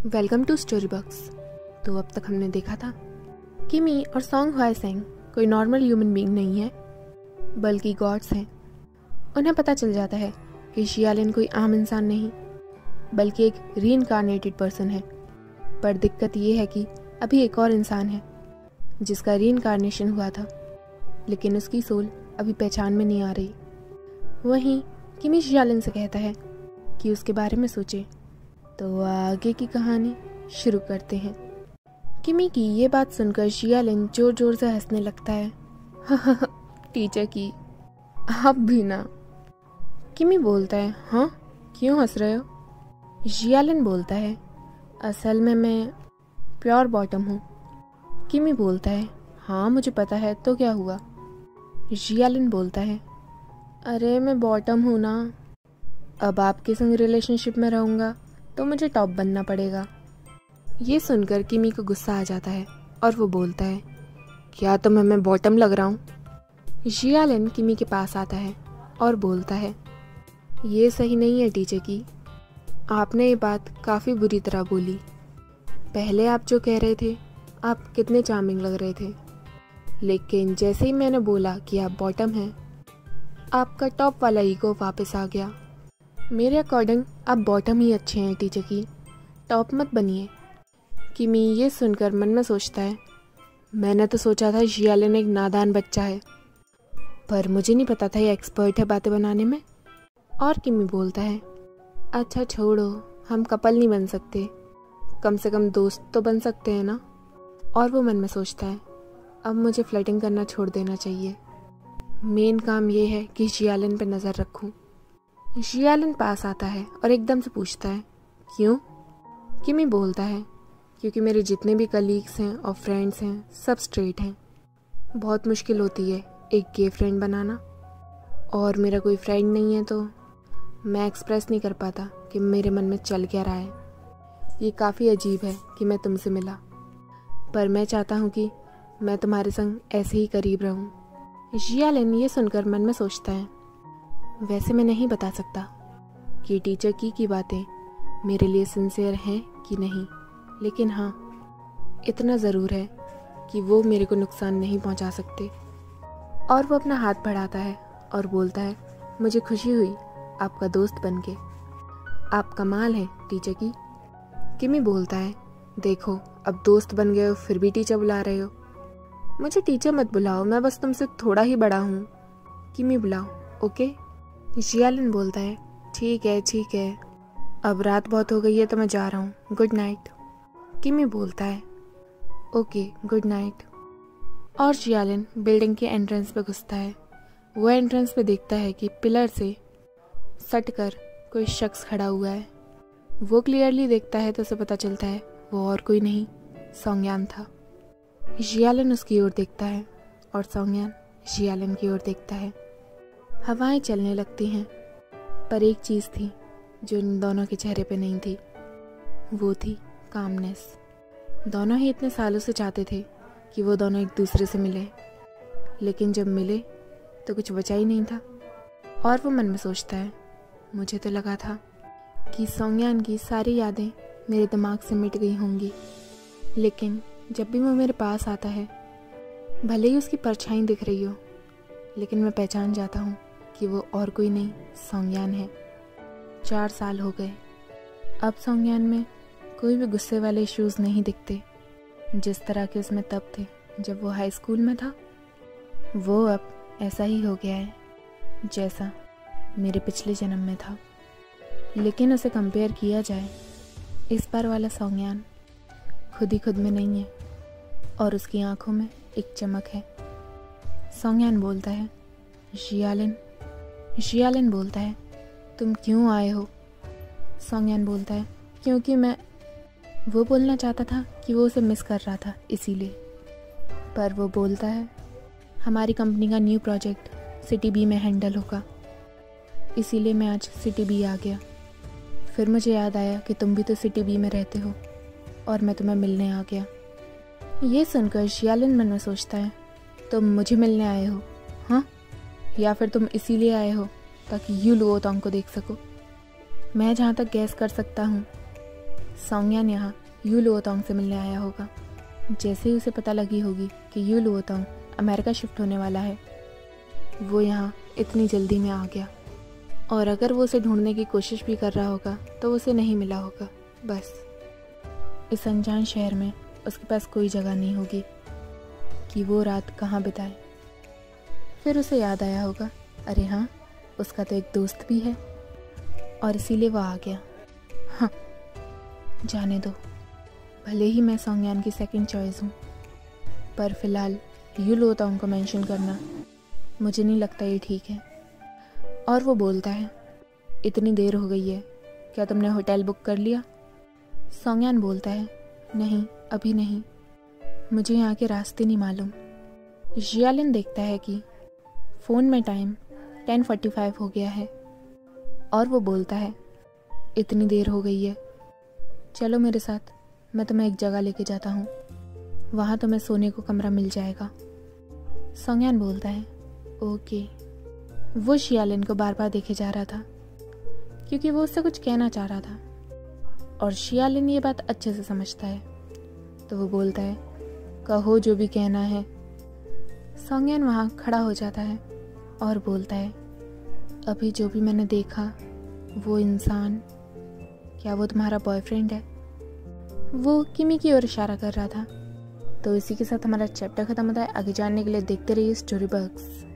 Welcome to story box. तो अब तक हमने देखा था किमी और सॉन्ग ह्वाई-सेंग कोई नॉर्मल ह्यूमन बीइंग नहीं है, बल्कि गॉड्स हैं। उन्हें पता चल जाता है कि शियालिन कोई आम इंसान नहीं, बल्कि एक रीइंकार्नेटेड पर्सन है। पर दिक्कत ये है कि अभी एक और इंसान है जिसका रीइंकार्नेशन हुआ था, लेकिन उसकी सोल अभी पहचान में नहीं आ रही। वहीं किमी शियालिन से कहता है कि उसके बारे में सोचे। तो आगे की कहानी शुरू करते हैं। किमी की ये बात सुनकर शियालिन जोर जोर से हंसने लगता है। टीचर की, आप भी ना। किमी बोलता है, हाँ क्यों हंस रहे हो? शियालिन बोलता है, असल में मैं प्योर बॉटम हूँ। किमी बोलता है, हाँ मुझे पता है, तो क्या हुआ? शियालिन बोलता है, अरे मैं बॉटम हूँ ना, अब आपके संग रिलेशनशिप में रहूँगा तो मुझे टॉप बनना पड़ेगा। ये सुनकर किमी को गुस्सा आ जाता है और वो बोलता है, क्या तुम्हें मैं बॉटम लग रहा हूँ? शियालिन किमी के पास आता है और बोलता है, ये सही नहीं है टीचर की, आपने ये बात काफ़ी बुरी तरह बोली। पहले आप जो कह रहे थे, आप कितने चार्मिंग लग रहे थे, लेकिन जैसे ही मैंने बोला कि आप बॉटम हैं, आपका टॉप वाला ईगो वापस आ गया। मेरे अकॉर्डिंग आप बॉटम ही अच्छे हैं टीचर की, टॉप मत बनिए। किमी ये सुनकर मन में सोचता है, मैंने तो सोचा था शियालिन एक नादान बच्चा है, पर मुझे नहीं पता था ये एक्सपर्ट है बातें बनाने में। और किमी बोलता है, अच्छा छोड़ो, हम कपल नहीं बन सकते, कम से कम दोस्त तो बन सकते हैं ना। और वो मन में सोचता है, अब मुझे फ्लर्टिंग करना छोड़ देना चाहिए, मेन काम ये है कि शियालिन पे नज़र रखूं। शियालिन पास आता है और एकदम से पूछता है, क्यों? किमी बोलता है, क्योंकि मेरे जितने भी कलीग्स हैं और फ्रेंड्स हैं सब स्ट्रेट हैं। बहुत मुश्किल होती है एक गे फ्रेंड बनाना, और मेरा कोई फ्रेंड नहीं है तो मैं एक्सप्रेस नहीं कर पाता कि मेरे मन में चल क्या रहा है। ये काफ़ी अजीब है कि मैं तुमसे मिला, पर मैं चाहता हूँ कि मैं तुम्हारे संग ऐसे ही करीब रहूँ। शियालिन ये सुनकर मन में सोचता है, वैसे मैं नहीं बता सकता कि टीचर की बातें मेरे लिए सिंसियर हैं कि नहीं, लेकिन हाँ इतना ज़रूर है कि वो मेरे को नुकसान नहीं पहुंचा सकते। और वो अपना हाथ बढ़ाता है और बोलता है, मुझे खुशी हुई आपका दोस्त बनके, आप कमाल है टीचर की। किमी बोलता है, देखो अब दोस्त बन गए हो फिर भी टीचर बुला रहे हो। मुझे टीचर मत बुलाओ, मैं बस तुमसे थोड़ा ही बड़ा हूँ। किमी बुलाओ, ओके? शियालिन बोलता है, ठीक है, अब रात बहुत हो गई है तो मैं जा रहा हूँ, गुड नाइट। किमी बोलता है, ओके गुड नाइट। और शियालिन बिल्डिंग के एंट्रेंस पे घुसता है। वो एंट्रेंस पे देखता है कि पिलर से सटकर कोई शख्स खड़ा हुआ है। वो क्लियरली देखता है तो उसे पता चलता है वो और कोई नहीं, सोंगयान था। शियालिन उसकी ओर देखता है और सोंगयान शियालिन की ओर देखता है। हवाएं चलने लगती हैं, पर एक चीज़ थी जो इन दोनों के चेहरे पे नहीं थी, वो थी कामनेस। दोनों ही इतने सालों से चाहते थे कि वो दोनों एक दूसरे से मिले, लेकिन जब मिले तो कुछ बचा ही नहीं था। और वो मन में सोचता है, मुझे तो लगा था कि सोंगयान की सारी यादें मेरे दिमाग से मिट गई होंगी, लेकिन जब भी वो मेरे पास आता है, भले ही उसकी परछाई दिख रही हो, लेकिन मैं पहचान जाता हूँ कि वो और कोई नहीं, सोंगयान है। 4 साल हो गए, अब सोंगयान में कोई भी गुस्से वाले इश्यूज नहीं दिखते जिस तरह के उसमें तब थे जब वो हाई स्कूल में था। वो अब ऐसा ही हो गया है जैसा मेरे पिछले जन्म में था, लेकिन उसे कंपेयर किया जाए, इस बार वाला सोंगयान खुद ही खुद में नहीं है और उसकी आंखों में एक चमक है। सोंगयान बोलता है, शियालिन बोलता है, तुम क्यों आए हो? सोंगयान बोलता है, क्योंकि मैं, वो बोलना चाहता था कि वो उसे मिस कर रहा था इसीलिए, पर वो बोलता है, हमारी कंपनी का न्यू प्रोजेक्ट सिटी बी में हैंडल होगा, इसीलिए मैं आज सिटी बी आ गया। फिर मुझे याद आया कि तुम भी तो सिटी बी में रहते हो और मैं तुम्हें मिलने आ गया। ये सुनकर शियालिन मन में सोचता है, तुम मुझे मिलने आए हो, हाँ? या फिर तुम इसीलिए आए हो ताकि यू लुओ तोंग को देख सको? मैं जहाँ तक गैस कर सकता हूँ, सोंगयान यहाँ यू लुओतोंग से मिलने आया होगा। जैसे ही उसे पता लगी होगी कि यू लुओतोंग अमेरिका शिफ्ट होने वाला है, वो यहाँ इतनी जल्दी में आ गया। और अगर वो उसे ढूंढने की कोशिश भी कर रहा होगा तो उसे नहीं मिला होगा। बस इस अनजान शहर में उसके पास कोई जगह नहीं होगी कि वो रात कहाँ बिताए। फिर उसे याद आया होगा, अरे हाँ, उसका तो एक दोस्त भी है, और इसीलिए वो आ गया। हाँ, जाने दो, भले ही मैं सोंगयान की सेकंड चॉइस हूँ, पर फिलहाल यू लुओतोंग को मेंशन करना मुझे नहीं लगता ये ठीक है। और वो बोलता है, इतनी देर हो गई है, क्या तुमने होटल बुक कर लिया? सोंगयान बोलता है, नहीं, अभी नहीं, मुझे यहाँ के रास्ते नहीं मालूम। जियालिन देखता है कि फ़ोन में टाइम 10:45 हो गया है, और वो बोलता है, इतनी देर हो गई है, चलो मेरे साथ, मैं तुम्हें एक जगह लेके जाता हूँ, वहाँ तुम्हें सोने को कमरा मिल जाएगा। सोंगयान बोलता है, ओके। वो शियालिन को बार बार देखे जा रहा था क्योंकि वो उससे कुछ कहना चाह रहा था, और शियालिन ये बात अच्छे से समझता है, तो वो बोलता है, कहो जो भी कहना है। सोंगयान वहाँ खड़ा हो जाता है और बोलता है, अभी जो भी मैंने देखा, वो इंसान, क्या वो तुम्हारा बॉयफ्रेंड है? वो किमी की ओर इशारा कर रहा था। तो इसी के साथ हमारा चैप्टर खत्म होता है। आगे जानने के लिए देखते रहिए स्टोरी बक्स।